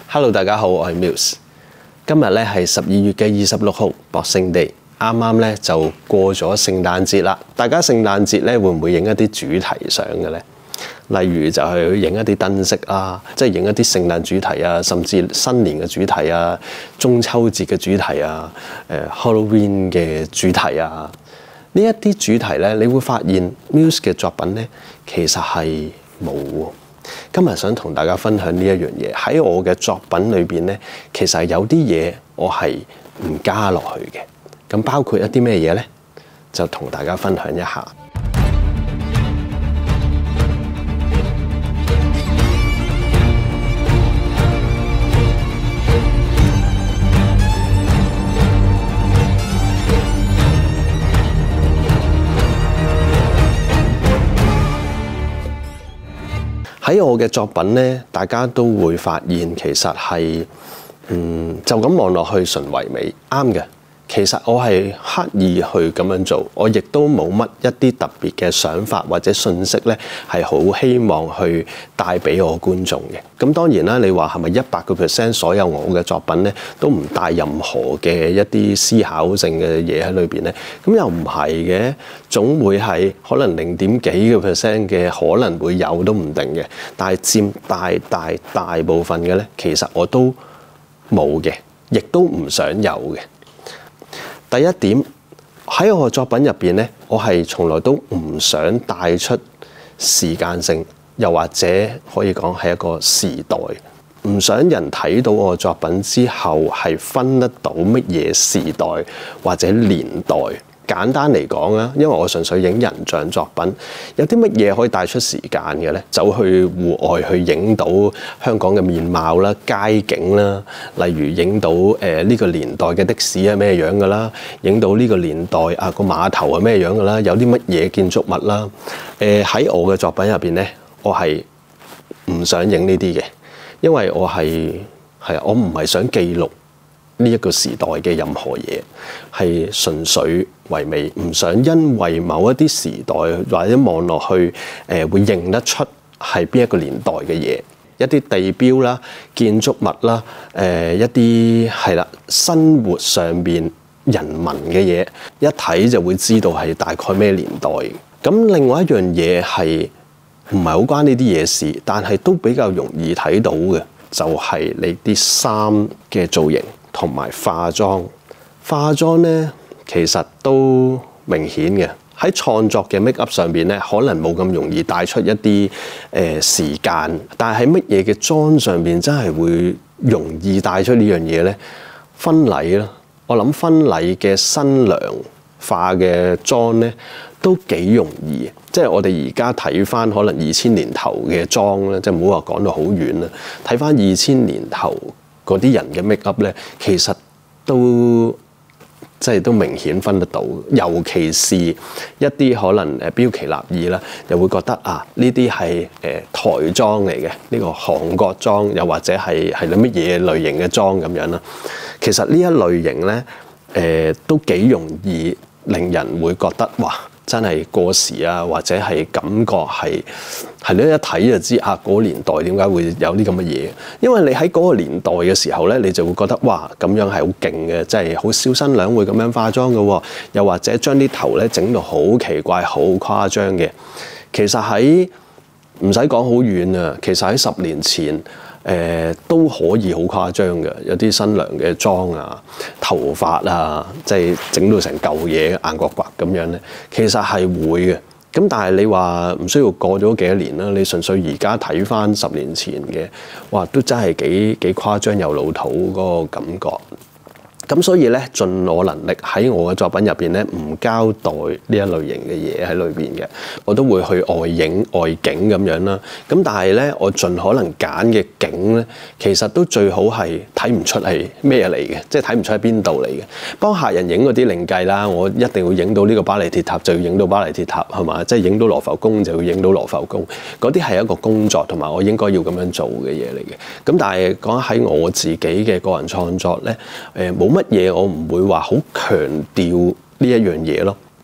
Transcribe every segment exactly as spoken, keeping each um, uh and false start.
Hello， 大家好，我係 Muse。今日咧係十二月嘅二十六號，Boxing Day，啱啱咧就過咗聖誕節啦。大家聖誕節咧會唔會影一啲主題相嘅咧？例如就係影一啲燈飾啊，即係影一啲聖誕主題啊，甚至新年嘅主題啊、中秋節嘅主題啊、誒 Halloween 嘅主題啊。呢一啲主題咧，你會發現 Muse 嘅作品咧其實係冇喎。今日想同大家分享呢一樣嘢，喺我嘅作品裏邊咧，其實有啲嘢我係唔加落去嘅。咁包括一啲咩嘢咧？就同大家分享一下。喺我嘅作品咧，大家都會發現其實係，嗯，就咁望落去純唯美，啱嘅。其實我係刻意去咁樣做，我亦都冇乜一啲特別嘅想法或者信息咧，係好希望去帶俾我觀眾嘅。咁當然啦，你話係咪一百個 percent 所有我嘅作品咧都唔帶任何嘅一啲思考性嘅嘢喺裏邊咧？咁又唔係嘅，總會係可能零點幾個 percent 嘅可能會有都唔定嘅，但係佔大大大部分嘅咧，其實我都冇嘅，亦都唔想有嘅。第一點，喺我嘅作品入邊咧，我係從來都唔想帶出時間性，又或者可以講係一個時代，唔想人睇到我嘅作品之後係分得到乜嘢時代或者年代。簡單嚟講啊，因為我純粹影人像作品，有啲乜嘢可以帶出時間嘅咧？走去戶外去影到香港嘅面貌啦、街景啦，例如影到誒呢個年代嘅的，的士係咩樣㗎啦，影到呢個年代啊個碼頭係咩樣㗎啦，有啲乜嘢建築物啦。誒喺我嘅作品入邊咧，我係唔想影呢啲嘅，因為我係係啊，我唔係想記錄呢一個時代嘅任何嘢，係純粹唯美，唔想因為某一啲時代或者望落去誒、呃、會認得出係邊一個年代嘅嘢，一啲地標啦、建築物啦、誒、呃、一啲係啦生活上邊人民嘅嘢，一睇就會知道係大概咩年代。咁另外一樣嘢係唔係好關呢啲嘢事，但係都比較容易睇到嘅，就係、是、你啲衫嘅造型。同埋化妝，化妝咧其實都明顯嘅。喺創作嘅 make up 上邊咧，可能冇咁容易帶出一啲誒、呃、時間，但係喺乜嘢嘅妝上邊真係會容易帶出呢樣嘢咧？婚禮啦，我諗婚禮嘅新娘化嘅妝咧都幾容易。即係我哋而家睇翻可能二千年頭嘅妝咧，即係唔好話講到好遠啦，睇翻二千年頭嗰啲人嘅 make up 咧，其實都即係都明顯分得到，尤其是一啲可能誒標奇立異啦，又會覺得啊呢啲係誒台妝嚟嘅，呢個韓國妝，又或者係係乜嘢類型嘅妝咁樣啦。其實呢一類型咧誒、呃、都幾容易令人會覺得哇！真係過時啊，或者係感覺係係咧一睇就知啊嗰個年代點解會有啲咁嘅嘢？因為你喺嗰個年代嘅時候咧，你就會覺得哇咁樣係好勁嘅，即係好少新娘會咁樣化妝嘅喎，又或者將啲頭咧整到好奇怪、好誇張嘅。其實喺唔使講好遠啊，其實喺十年前誒、呃、都可以好誇張嘅，有啲新娘嘅妝啊、頭髮啊，即係整到成嚿嘢硬刮刮咁樣咧，其實係會嘅。咁但係你話唔需要過咗幾多年啦，你純粹而家睇翻十年前嘅，哇都真係幾幾誇張又老土嗰個感覺。咁所以咧，盡我能力喺我嘅作品入邊咧，唔交代呢一類型嘅嘢喺裏邊嘅，我都會去外影外景咁樣啦。咁但係咧，我盡可能揀嘅景咧，其實都最好係睇唔出係咩嚟嘅，即係睇唔出喺邊度嚟嘅。幫客人影嗰啲另計啦，我一定要影到呢個巴黎鐵塔就要影到巴黎鐵塔，係嘛？即係影到羅浮宮就要影到羅浮宮，嗰啲係一個工作同埋我應該要咁樣做嘅嘢嚟嘅。咁但係講喺我自己嘅個人創作咧，誒冇乜乜嘢我唔會話好強調呢一樣嘢咯。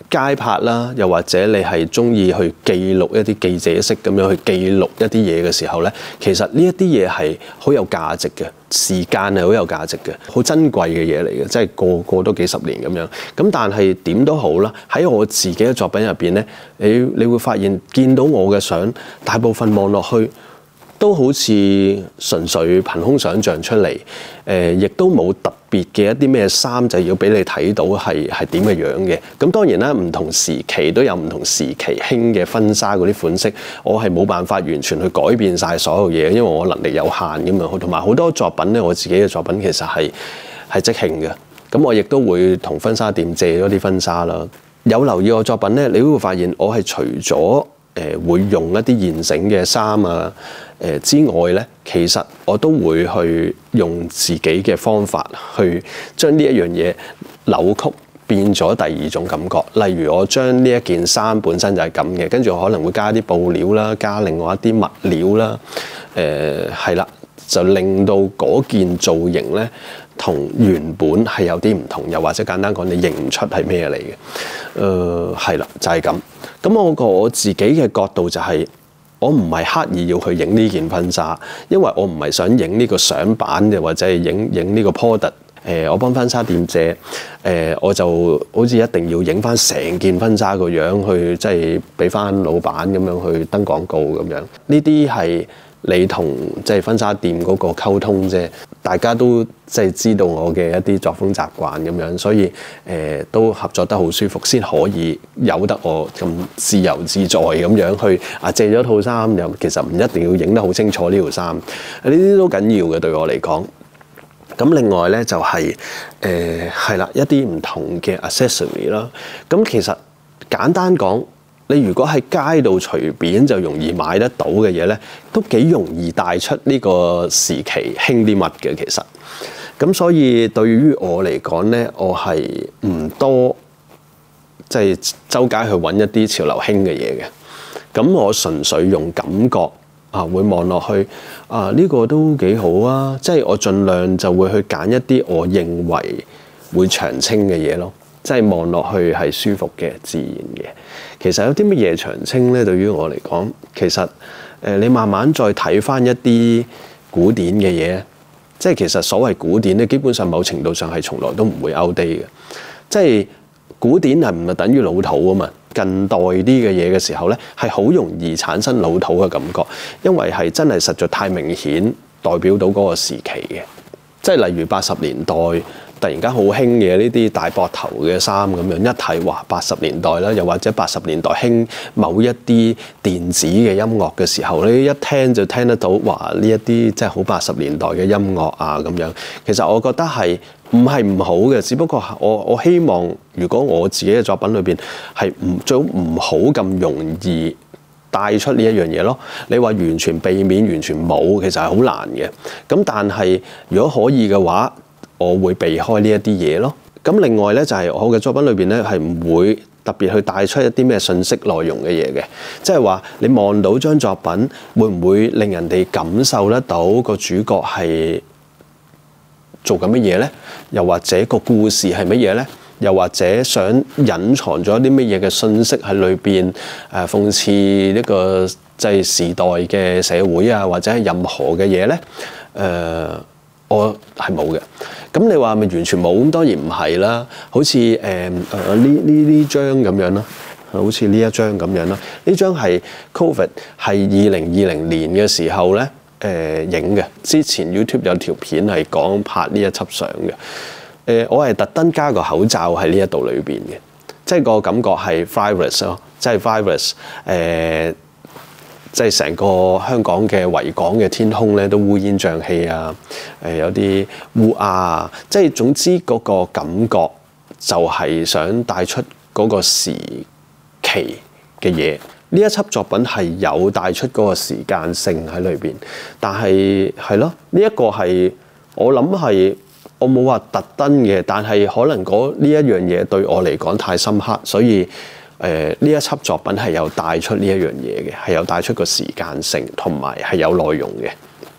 街拍啦，又或者你係中意去記錄一啲記者式咁樣去記錄一啲嘢嘅時候咧，其實呢一啲嘢係好有價值嘅，時間係好有價值嘅，好珍貴嘅嘢嚟嘅，即係過過多幾十年咁樣。咁但係點都好啦，喺我自己嘅作品入邊咧，你你會發現見到我嘅相，大部分望落去都好似純粹憑空想像出嚟，誒、呃，亦都冇特別嘅一啲咩衫就要俾你睇到係係點嘅樣嘅。咁當然啦，唔同時期都有唔同時期興嘅婚紗嗰啲款式，我係冇辦法完全去改變晒所有嘢，因為我能力有限咁樣。同埋好多作品咧，我自己嘅作品其實係係即興嘅。咁我亦都會同婚紗店借咗啲婚紗啦。有留意我作品咧，你都會發現我係除咗誒會用一啲現成嘅衫啊，誒之外咧，其實我都會去用自己嘅方法去將呢一樣嘢扭曲變咗第二種感覺。例如我將呢一件衫本身就係咁嘅，跟住我可能會加啲布料啦，加另外一啲物料啦，誒係啦，就令到嗰件造型咧同原本係有啲唔同，又或者簡單講，你認唔出係咩嚟嘅？誒係啦，就係咁。咁我個我自己嘅角度就係、是，我唔係刻意要去影呢件婚紗，因為我唔係想影呢個相版嘅，或者係影影呢個 product。誒，我幫婚紗店借，誒、呃，我就好似一定要影翻成件婚紗個樣去，即係俾翻老闆咁樣去登廣告咁樣。呢啲係你同即係婚紗店嗰個溝通啫，大家都即係知道我嘅一啲作風習慣咁樣，所以誒、呃、都合作得好舒服，先可以有得我咁自由自在咁樣去啊借咗套衫，又其實唔一定要影得好清楚呢條衫，呢啲都緊要嘅對我嚟講。咁另外咧就係誒係啦，一啲唔同嘅 accessory 啦。咁其實簡單講，你如果喺街度隨便就容易買得到嘅嘢咧，都幾容易帶出呢個時期興啲乜嘅其實。咁所以對於我嚟講咧，我係唔多即係、就是、周街去揾一啲潮流興嘅嘢嘅。咁我純粹用感覺。啊，會望落去啊，呢個都幾好啊！即係我盡量就會去揀一啲我認為會長青嘅嘢咯，即係望落去係舒服嘅、自然嘅。其實有啲乜嘢長青咧？對於我嚟講，其實誒你慢慢再睇翻一啲古典嘅嘢，即係其實所謂古典咧，基本上某程度上係從來都唔會 outdate嘅。即係古典係唔係等於老土啊嘛？近代啲嘅嘢嘅時候咧，係好容易產生老土嘅感覺，因為係真係實在太明顯代表到嗰個時期嘅。即係例如八十年代突然間好興嘅呢啲大膊頭嘅衫咁樣，一睇哇八十年代啦，又或者八十年代興某一啲電子嘅音樂嘅時候，你一聽就聽得到哇呢一啲即係好八十年代嘅音樂啊咁樣。其實我覺得係唔係唔好嘅，只不過我我希望如果我自己嘅作品裏邊係唔最好唔好咁容易帶出呢一樣嘢咯。你話完全避免完全冇，其實係好難嘅。咁但係如果可以嘅話，我會避開呢一啲嘢咯。咁另外咧就係我嘅作品裏邊咧係唔會特別去帶出一啲咩信息內容嘅嘢嘅，即係話你望到張作品會唔會令人哋感受得到個主角係做緊乜嘢咧？又或者個故事係乜嘢咧？又或者想隱藏咗啲乜嘢嘅信息喺裏邊？誒、呃、諷刺呢個即係時代嘅社會啊，或者係任何嘅嘢咧？誒、呃。我係冇嘅，咁你話咪完全冇？咁當然唔係啦。好似誒誒呢呢呢張咁樣啦，好似呢一張咁樣啦。呢張係 Covid 係二零二零年嘅時候咧誒影嘅。之前 YouTube 有條片係講拍呢一輯相嘅。誒、呃、我係特登加個口罩喺呢一度裏邊嘅，即係個感覺係 virus 咯，即係 virus 誒。即係成個香港嘅維港嘅天空咧，都烏煙瘴氣啊！誒、呃、有啲烏鴉啊！即係總之嗰個感覺就係想帶出嗰個時期嘅嘢。呢一輯作品係有帶出嗰個時間性喺裏邊，但係係咯，呢一個係我諗係我冇話特登嘅，但係可能嗰呢一樣嘢對我嚟講太深刻，所以。誒呢、呃、一輯作品係有帶出呢一樣嘢嘅，係有帶出個時間性同埋係有內容嘅。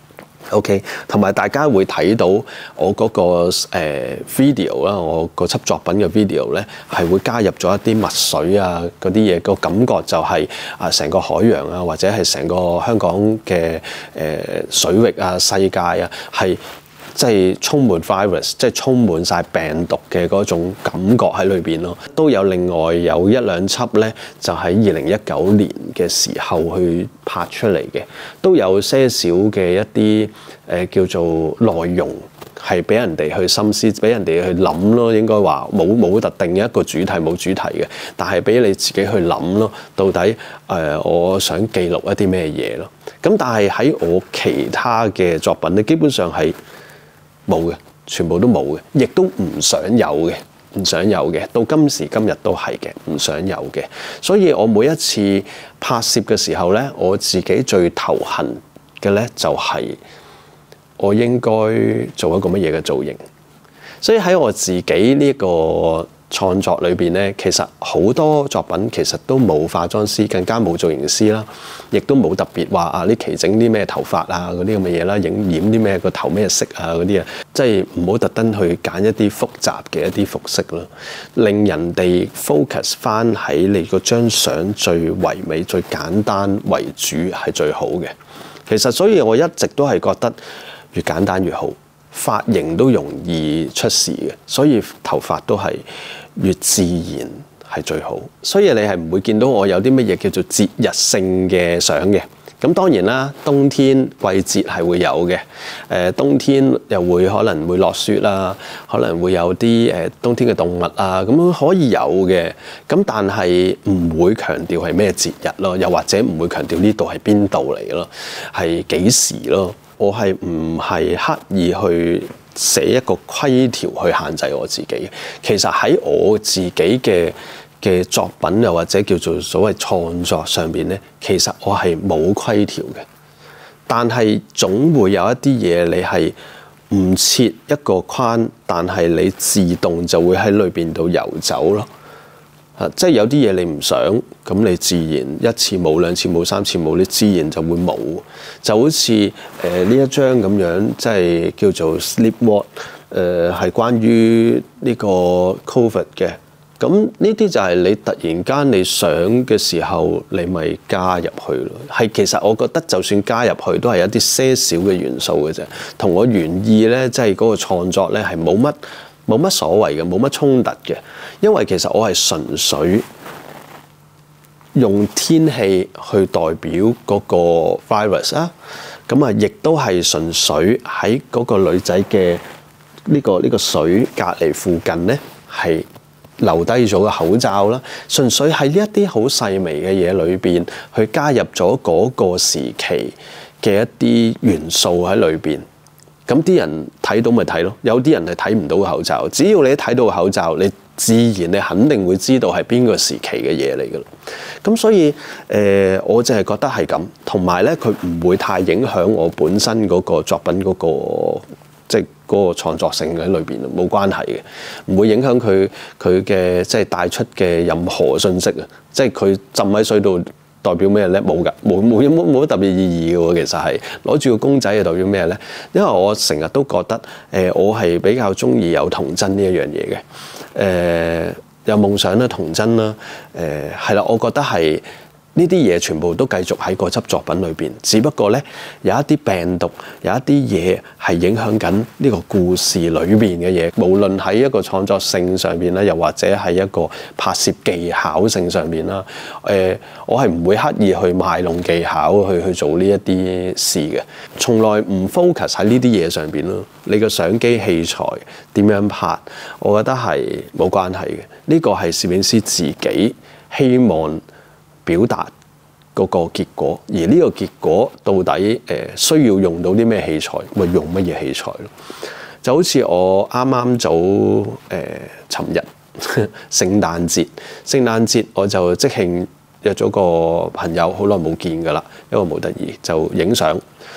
OK， 同埋大家會睇到我嗰、那個、呃、video 啦，我嗰輯作品嘅 video 咧係會加入咗一啲墨水啊嗰啲嘢，個感覺就係啊成個海洋啊，或者係成個香港嘅誒、呃、水域啊、世界啊，係即係充滿 virus， 即係充滿晒病毒嘅嗰種感覺喺裏邊咯。都有另外有一兩輯咧，就喺二零一九年嘅時候去拍出嚟嘅，都有些少嘅一啲誒、呃、叫做內容係俾人哋去深思，俾人哋去諗咯。應該話冇冇特定嘅一個主題，冇主題嘅，但係俾你自己去諗咯。到底誒、呃、我想記錄一啲咩嘢咯？咁但係喺我其他嘅作品咧，基本上係冇嘅，全部都冇嘅，亦都唔想有嘅，唔想有嘅，到今時今日都係嘅，唔想有嘅。所以我每一次拍攝嘅時候咧，我自己最頭痕嘅咧就係我應該做一個乜嘢嘅造型。所以喺我自己呢個創作裏邊咧，其實好多作品其實都冇化妝師，更加冇造型師啦，亦都冇特別話啊呢期整啲咩頭髮啊嗰啲咁嘅嘢啦，影染啲咩個頭咩色啊嗰啲啊，即係唔好特登去揀一啲複雜嘅一啲服飾啦，令人哋 focus 翻喺你嗰張相最唯美、最簡單為主係最好嘅。其實所以我一直都係覺得越簡單越好。髮型都容易出事嘅，所以頭髮都係越自然係最好。所以你係唔會見到我有啲乜嘢叫做節日性嘅相嘅。咁當然啦，冬天季節係會有嘅。誒、呃，冬天又會可能會落雪啦，可能會有啲誒、呃、冬天嘅動物啊，咁可以有嘅。咁但係唔會強調係咩節日咯，又或者唔會強調呢度係邊度嚟咯，係幾時咯。我係唔係刻意去寫一個規條去限制我自己？其實喺我自己嘅嘅作品又或者叫做所謂創作上邊咧，其實我係冇規條嘅。但係總會有一啲嘢你係唔設一個框，但係你自動就會喺裏邊度遊走咯。啊，即係有啲嘢你唔想，咁你自然一次冇、兩次冇、三次冇，你自然就會冇。就好似誒呢一張咁樣，即係叫做 Sleepwalk，誒係關於呢個 Covid 嘅。咁呢啲就係你突然間你想嘅時候，你咪加入去咯。係其實我覺得就算加入去，都係一啲些少嘅元素嘅啫，同我原意咧，即係嗰個創作咧係冇乜。冇乜所謂嘅，冇乜衝突嘅，因為其實我係純粹用天氣去代表嗰個 virus 啊，咁啊，亦都係純粹喺嗰個女仔嘅呢個呢個水隔離附近咧，係留低咗個口罩啦，純粹喺呢一啲好細微嘅嘢裏邊去加入咗嗰個時期嘅一啲元素喺裏邊。咁啲人睇到咪睇咯，有啲人係睇唔到個口罩。只要你一睇到個口罩，你自然你肯定會知道係邊個時期嘅嘢嚟㗎啦。咁所以誒、呃，我淨係覺得係咁，同埋咧，佢唔會太影響我本身嗰個作品嗰、嗰個即係嗰個創作性喺裏邊，冇關係嘅，唔會影響佢佢嘅即係帶出嘅任何信息啊！即係佢浸喺水度。代表咩咧？冇㗎，冇冇冇冇乜特別意義嘅喎。其實係攞住個公仔係代表咩咧？因為我成日都覺得誒、呃，我係比較中意有童真呢一樣嘢嘅。誒、呃，有夢想啦，童真啦。誒、呃，係啦，我覺得係呢啲嘢全部都繼續喺嗰輯作品裏邊。只不過咧，有一啲病毒，有一啲嘢係影響緊呢個故事裏邊嘅嘢。無論喺一個創作性上邊啦，又或者係一個拍攝技巧性上邊啦。誒、呃，我係唔會刻意去賣弄技巧去去做呢一啲事嘅，從來唔 focus 喺呢啲嘢上邊咯。你個相機器材點樣拍，我覺得係冇關係嘅。呢個係攝影師自己希望表達嗰個結果，而呢個結果到底誒、呃、需要用到啲咩器材，咪用乜嘢器材咯？就好似我啱啱早誒尋日聖誕節，聖誕節我就即興約咗個朋友，好耐冇見㗎啦，一個模特兒就影相，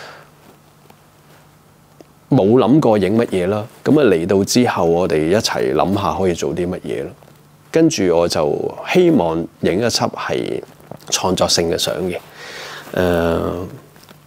冇諗過影乜嘢啦。咁啊嚟到之後，我哋一齊諗下可以做啲乜嘢咯。跟住我就希望影一輯係創作性嘅相嘅，誒、呃，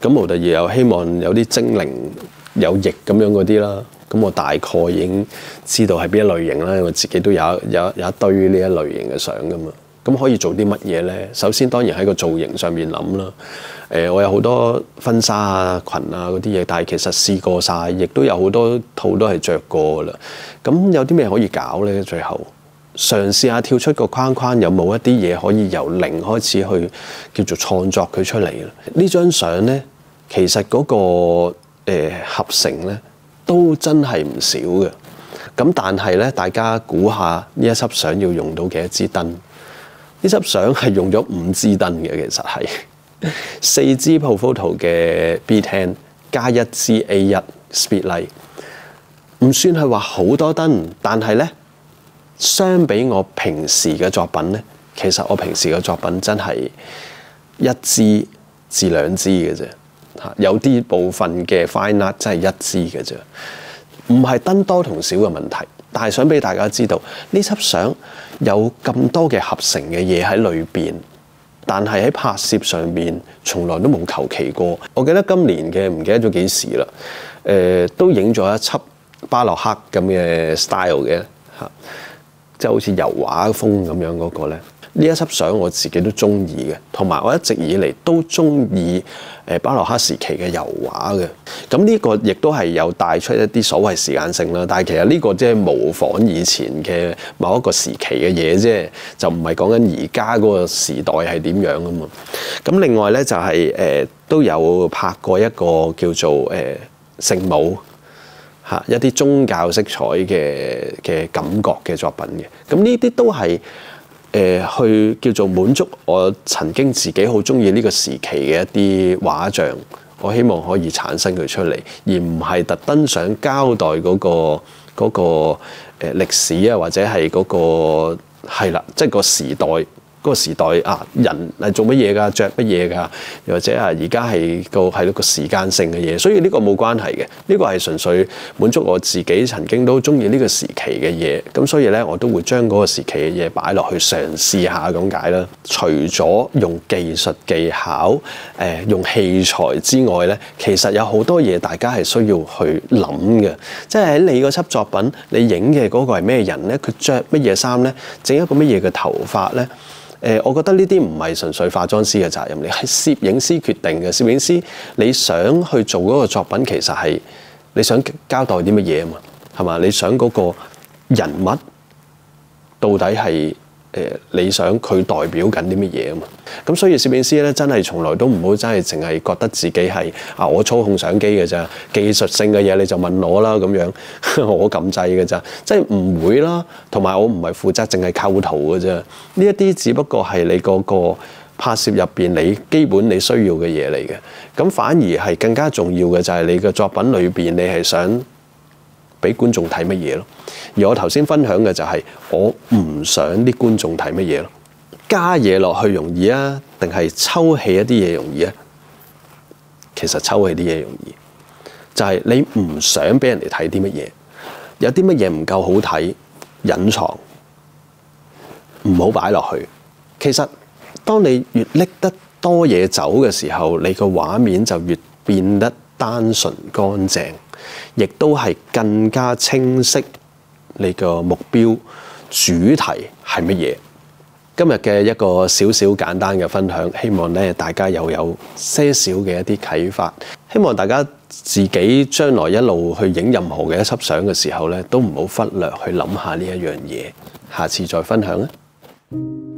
咁模特兒又希望有啲精靈有翼咁樣嗰啲啦。咁我大概已經知道係邊一類型啦，我自己都有有有一堆呢一類型嘅相噶嘛。咁可以做啲乜嘢咧？首先當然喺個造型上面諗啦。誒、呃，我有好多婚紗啊、裙啊嗰啲嘢，但係其實試過晒，亦都有好多套都係着過噶啦。咁有啲咩可以搞咧？最後嘗試下跳出個框框，有冇一啲嘢可以由零開始去叫做創作佢出嚟咧？呢張相咧，其實嗰、那個、呃、合成咧都真係唔少嘅。咁但係咧，大家估下呢一輯相要用到幾多支燈？呢輯相係用咗五支燈嘅，其實係四支 Profoto 嘅 B 十 加一支 A 一 Speedlight， 唔算係話好多燈，但係咧相比我平時嘅作品咧，其實我平時嘅作品真係一支至兩支嘅啫，嚇有啲部分嘅 Fine Art 真係一支嘅啫，唔係燈多同少嘅問題。但係想俾大家知道，呢輯相有咁多嘅合成嘅嘢喺裏邊，但係喺拍攝上面從來都冇求其過。我記得今年嘅唔記得咗幾時啦，誒、呃、都影咗一輯巴洛克咁嘅 style 嘅嚇，即係好似油畫風咁樣嗰個咧。呢一輯相我自己都中意嘅，同埋我一直以嚟都中意誒巴洛克時期嘅油畫嘅。咁呢個亦都係有帶出一啲所謂時間性啦。但係其實呢個即係模仿以前嘅某一個時期嘅嘢啫，就唔係講緊而家嗰個時代係點樣啊嘛。咁另外咧就係、是、誒、呃、都有拍過一個叫做誒、呃、聖母嚇一啲宗教色彩嘅嘅感覺嘅作品嘅。咁呢啲都係。誒、呃、去叫做滿足我曾經自己好中意呢個時期嘅一啲畫像，我希望可以產生佢出嚟，而唔係特登想交代嗰、嗰個嗰、嗰個誒、呃、歷史啊，或者係嗰、嗰個係啦，即係個時代。嗰個時代啊，人係做乜嘢㗎？着乜嘢㗎？又或者啊，而家係個係一個時間性嘅嘢，所以呢個冇關係嘅。呢個係純粹滿足我自己曾經都中意呢個時期嘅嘢。咁所以咧，我都會將嗰個時期嘅嘢擺落去嘗試下咁解啦。除咗用技術技巧、誒、呃、用器材之外咧，其實有好多嘢大家係需要去諗嘅。即係喺你嗰輯作品，你影嘅嗰個係咩人咧？佢着乜嘢衫咧？整一個乜嘢嘅頭髮咧？誒、呃，我覺得呢啲唔係純粹化妝師嘅責任，你係攝影師決定嘅。攝影師你想去做嗰個作品，其實係你想交代啲乜嘢啊嘛，係嘛？你想嗰個人物到底係誒、呃、你想佢代表緊啲乜嘢啊嘛？咁所以攝影師咧真係從來都唔好真係淨係覺得自己係啊我操控相機嘅咋，技術性嘅嘢你就問我啦咁樣，我撳掣嘅咋，即係唔會啦。同埋我唔係負責淨係構圖嘅啫，呢一啲只不過係你嗰個拍攝入邊你基本你需要嘅嘢嚟嘅。咁反而係更加重要嘅就係你嘅作品裏邊你係想俾觀眾睇乜嘢咯。而我頭先分享嘅就係我唔想啲觀眾睇乜嘢咯。加嘢落去容易啊，定係抽起一啲嘢容易啊？其實抽起啲嘢容易，就係你唔想俾人哋睇啲乜嘢，有啲乜嘢唔夠好睇，隱藏，唔好擺落去。其實當你越拎得多嘢走嘅時候，你個畫面就越變得單純乾淨，亦都係更加清晰你個目標主題係乜嘢。今日嘅一個小小簡單嘅分享，希望咧大家又有些少嘅一啲啟發。希望大家自己將來一路去影任何嘅一輯相嘅時候咧，都唔好忽略去諗下呢一樣嘢。下次再分享啦。